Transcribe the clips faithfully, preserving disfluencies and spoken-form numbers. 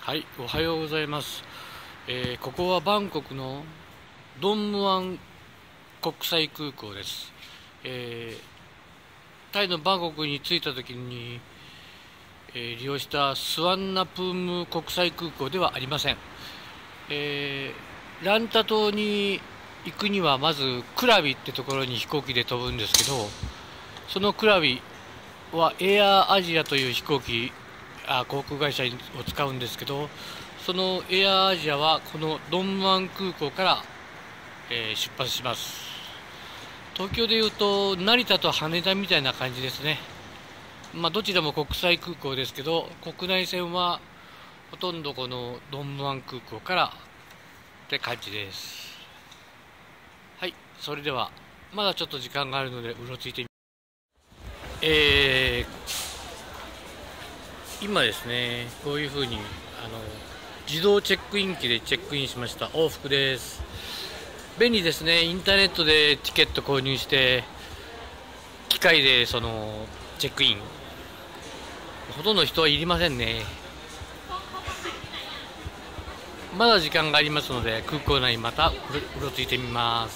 はい、おはようございます。えーここはバンコクのドンムアン国際空港です。えータイのバンコクに着いた時に、えー利用したスワンナプーム国際空港ではありません。えーランタ島に行くにはまずクラビってところに飛行機で飛ぶんですけど、そのクラビはエアアジアという飛行機あ航空会社を使うんですけど、そのエアアジアはこのドンムアン空港から、えー出発します。東京でいうと成田と羽田みたいな感じですね。まあ、どちらも国際空港ですけど、国内線はほとんどこのドンムアン空港からって感じです。はい、それではまだちょっと時間があるのでうろついてみえー、今ですね、こういうふうにあの自動チェックイン機でチェックインしました。往復です。便利ですね。インターネットでチケット購入して機械でそのチェックイン、ほとんど人はいりませんね。まだ時間がありますので空港内またうろついてみます。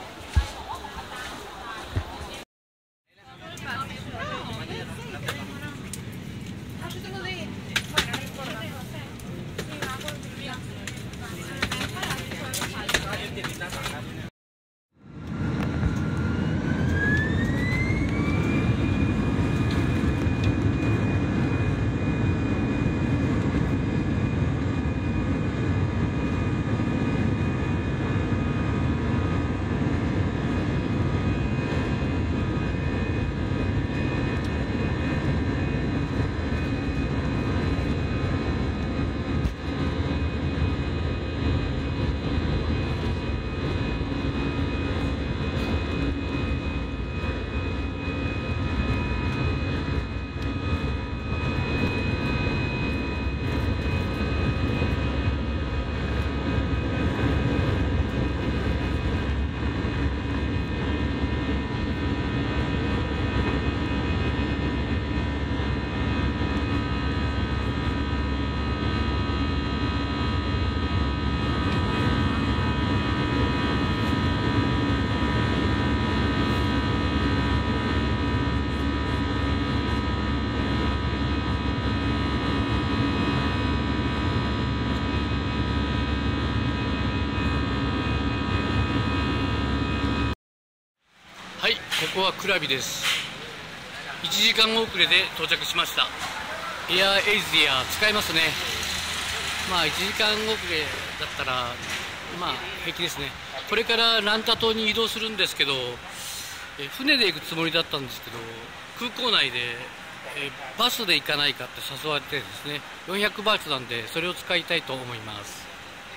はい、ここはクラビです。いちじかん遅れで到着しました。エアエイジア使えますね。まあいちじかん遅れだったらまあ平気ですね。これからランタ島に移動するんですけど、え船で行くつもりだったんですけど、空港内でえバスで行かないかって誘われてですね、よんひゃくバーツなんでそれを使いたいと思います。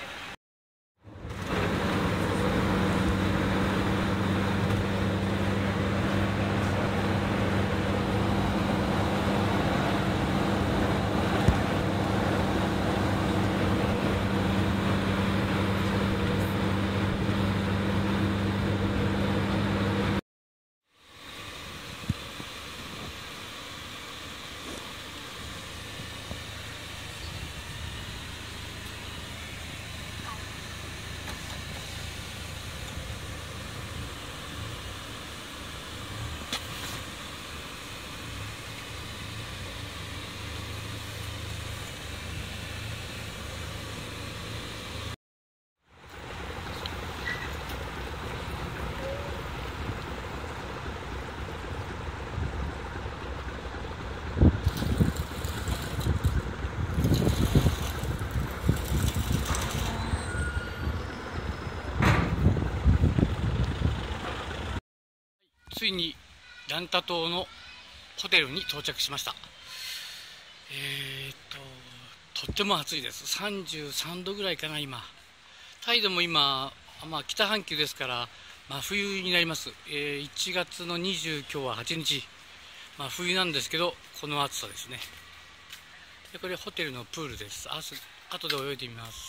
ついにランタ島のホテルに到着しました。えー、っととっても暑いです。さんじゅうさんどぐらいかな。今タイでも今、まあ、北半球ですから真冬になります。えー、いちがつのにじゅう今日ははちにち、まあ、冬なんですけどこの暑さですね。でこれホテルのプールです。あす後で泳いでみます。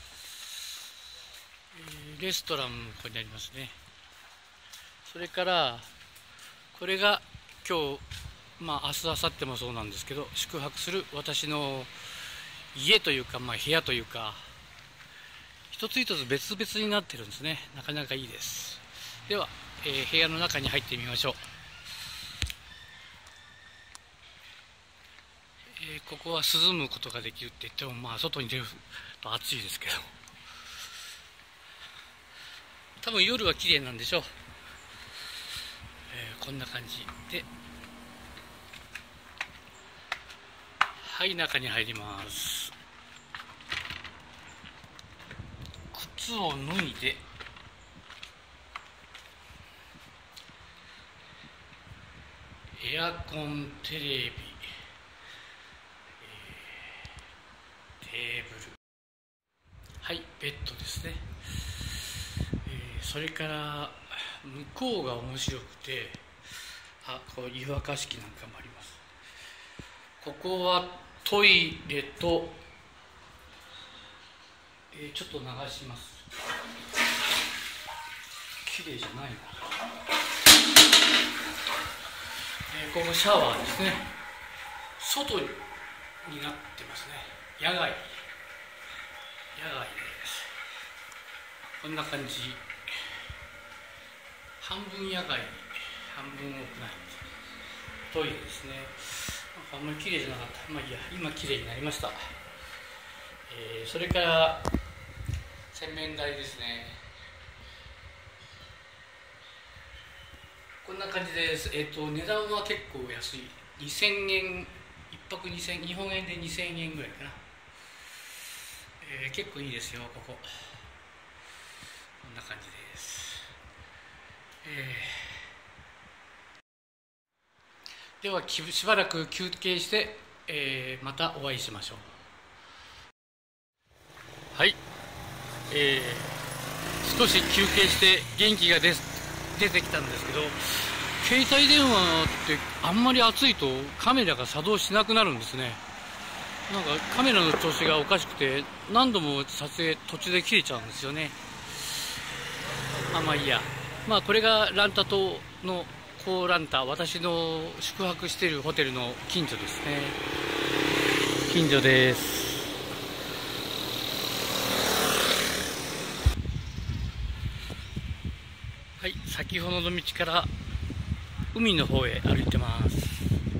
えーレストランもここにありますね。それからこれが今日、まあ明日明後日もそうなんですけど宿泊する私の家というか、まあ、部屋というか一つ一つ別々になってるんですね。なかなかいいです。では、えー、部屋の中に入ってみましょう。えー、ここは涼むことができるって言っても、まあ外に出ると暑いですけど、多分夜は綺麗なんでしょう。えー、こんな感じで、はい、中に入ります。靴を脱いで、エアコン、テレビ、えー、テーブル、はい、ベッドですね。えー、それから向こうが面白くて、あ、こう湯沸かし器なんかもあります。ここはトイレと、えー、ちょっと流します。綺麗じゃないな。えー、ここシャワーですね。外になってますね。野外野外です。こんな感じ。半分野外、半分屋内。トイレですね。あんまり綺麗じゃなかった。まあいいや、今綺麗になりました。えー、それから洗面台ですね。こんな感じです。えっ、ー、と値段は結構安い。にせんえん、いっぱくにせん、日本円でにせんえんぐらいかな。えー、結構いいですよ、ここ。こんな感じです。えー、ではしばらく休憩して、えー、またお会いしましょう。はい、えー、少し休憩して元気が出出てきたんですけど、携帯電話ってあんまり暑いとカメラが作動しなくなるんですね。なんかカメラの調子がおかしくて何度も撮影途中で切れちゃうんですよね。あ、まあいいや。まあこれがランタ島のコーランタ、私の宿泊しているホテルの近所ですね。近所です。はい、先ほどの道から海の方へ歩いてます。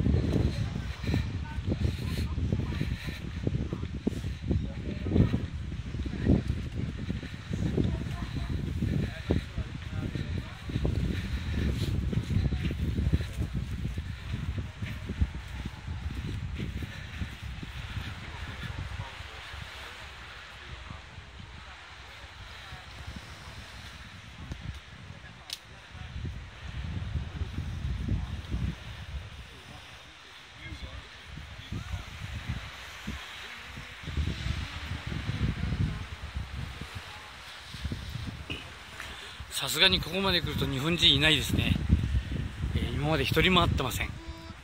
さすがにここまで来ると日本人いないですね。えー、今まで一人も会ってません。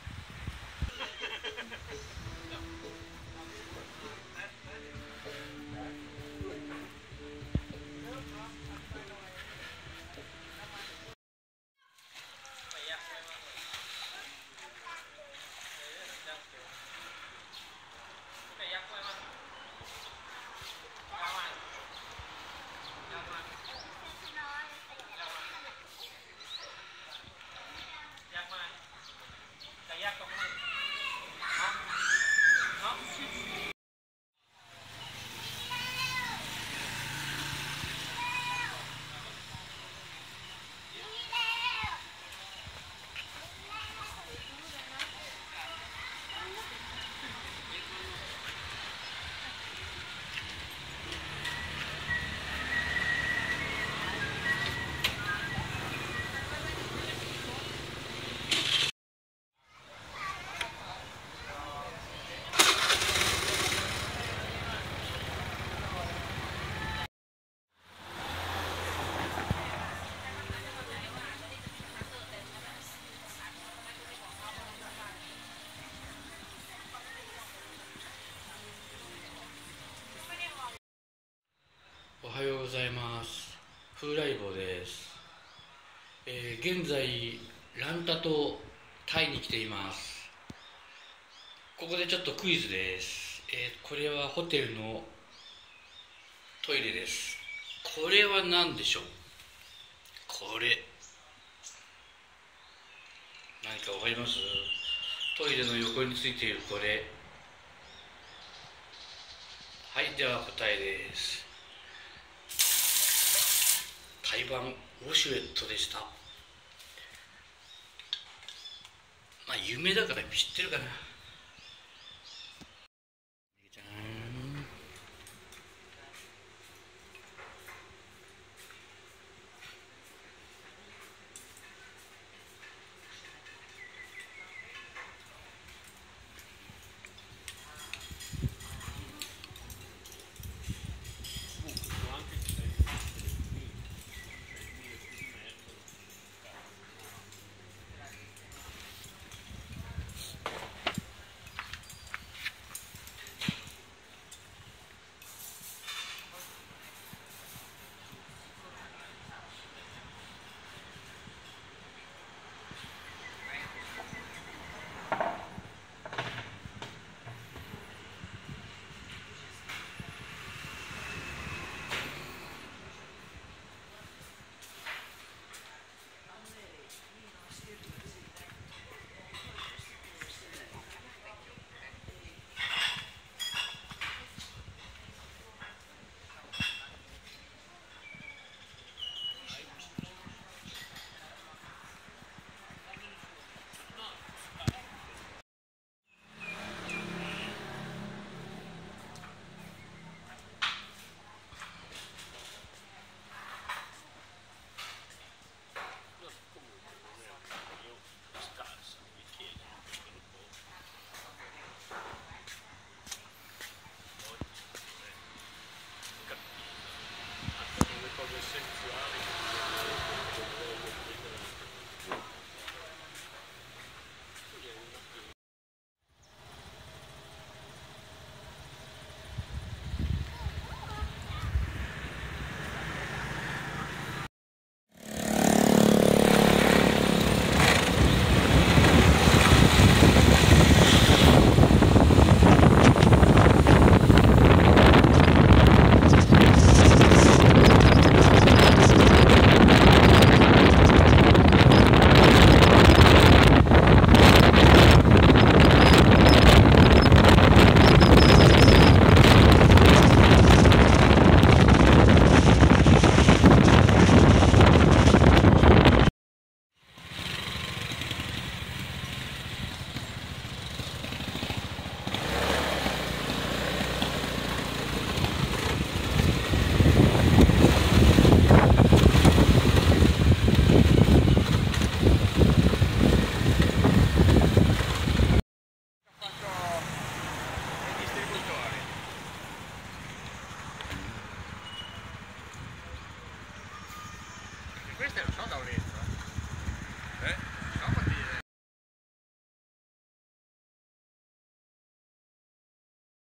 おはようございます。風来坊です。えー、現在ランタ島タイに来ています。ここでちょっとクイズです。 えー、これはホテルのトイレです。これは何でしょう。これ何かわかります？トイレの横についているこれ。はい、では答えです。台湾ウォシュレットでした。まあ有名だから知ってるかな。じゃーん。 Questa è una sonda,